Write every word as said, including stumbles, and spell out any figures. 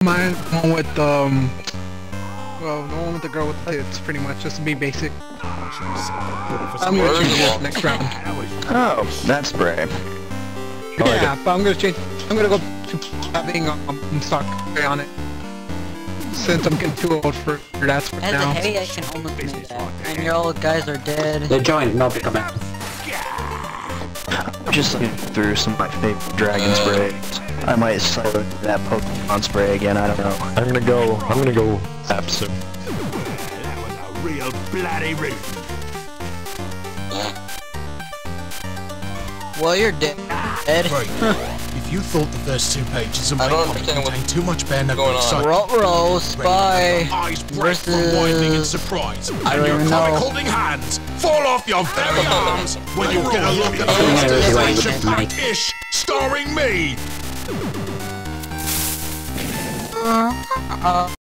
mine, the one with um, well, the one with the girl with the tits, pretty much, just to be basic. I'm gonna change this next round. Oh, that's brave. Oh, yeah, but I'm gonna change. I'm gonna go to having um stock on it. Since I'm getting too old for that for As now. a heavy, I can almost make that. And your old guys are dead. They joined, no, they're coming. I'm just looking through some of my favorite dragon sprays. I might start with that Pokemon spray again, I don't know. I'm gonna go, I'm gonna go Epsom. That was a real bloody root. Well, you're dead. Right. If you thought the first two pages of my I don't copy understand contained what's too much bare knuckle going on. excitement, Roll, roll, spy eyes bright from winding in surprise, I and don't your even comic know. holding hands fall off your very arms when you get a look at the Yeah, first that's right. iteration pack-ish starring me.